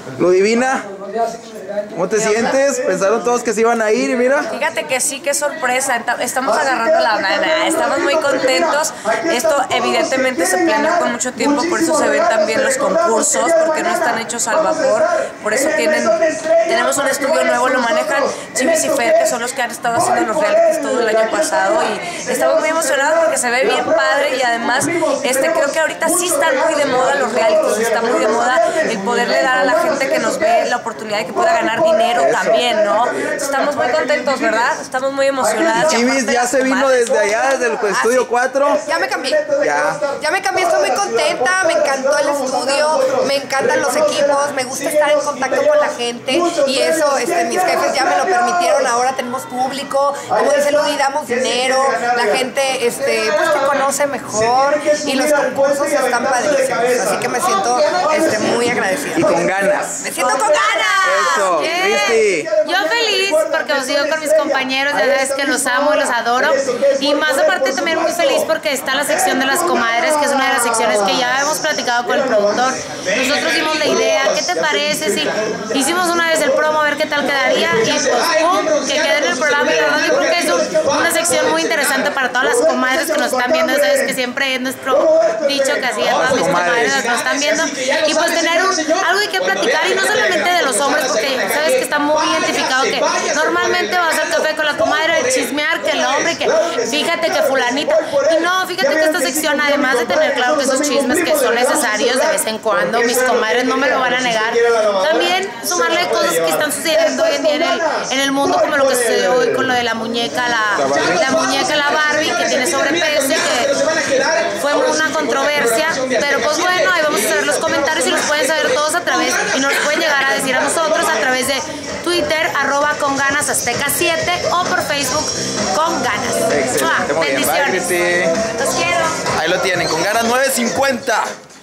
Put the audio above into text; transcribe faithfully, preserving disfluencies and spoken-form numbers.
Ludivina, ¿cómo te sientes? Pensaron todos que se iban a ir y mira. Fíjate que sí, qué sorpresa. Estamos agarrando la nada, estamos muy contentos. Esto evidentemente se planeó con mucho tiempo, por eso se ven también los concursos, porque no están hechos al vapor. Por eso tienen, tenemos un estudio nuevo, lo manejan Chivis y Fer, que son los que han estado haciendo los realities todo el año pasado. Y estamos muy emocionados porque se ve bien padre y además este, creo que ahorita sí están muy de moda los realities, está muy de moda el poderle dar a la gente que nos ve la oportunidad de que pueda ganar dinero también, ¿no? Estamos muy contentos, ¿verdad? Estamos muy emocionadas. Chivis ya se vino desde allá, desde el estudio ah, sí. cuatro. Ya me cambié. Ya. Ya me cambié, estoy muy contenta, me encantó el estudio, me encantan los equipos, me gusta estar en contacto con la gente y eso, este, mis jefes ya me lo permitieron, ahora tenemos público, como dice Ludi, damos dinero, la gente este, pues te conoce mejor y los concursos están padrísimos, así que me siento este, muy agradecida. Y con ganas. Me siento con ganas. Eso, Cristi. Yo feliz porque os digo con mis compañeros, ya sabes que los amo y los adoro. Y más aparte también muy feliz porque está la sección de las comadres, que es una de las secciones que ya hemos platicado con el productor. Nosotros dimos la idea, ¿qué te parece si hicimos una vez el promo a ver qué tal quedaría? Y pues pum, que quede en el programa. Y la verdad yo creo que es un, una sección muy interesante para todas las comadres que nos están viendo. Sabes que siempre es nuestro dicho que así a todas mis comadres las que nos están viendo. Y pues tener un, algo de qué platicar y no solamente de los hombres, porque sabes que está muy identificado que normalmente vas al café con la comadre de chismear que el hombre, que fíjate que fulanita. Y no, fíjate que esta sección, además de tener claro que esos chismes que son necesarios de vez en cuando, mis comadres no me lo van a negar, también sumarle cosas que están sucediendo hoy en día en el, en el mundo, como lo que sucedió hoy con lo de la muñeca, la, la muñeca, la Barbie, que tiene sobrepeso y que fue una controversia. Pero pues bueno, ahí vamos a saber los comentarios y los pueden saber todos a través, y nos pueden llegar a decir a nosotros a través de Twitter, arroba con ganas azteca siete o por Facebook con ganas. Excelente, muy bien. Bye, Cristi. Los quiero. Ahí lo tienen, con ganas nueve cincuenta.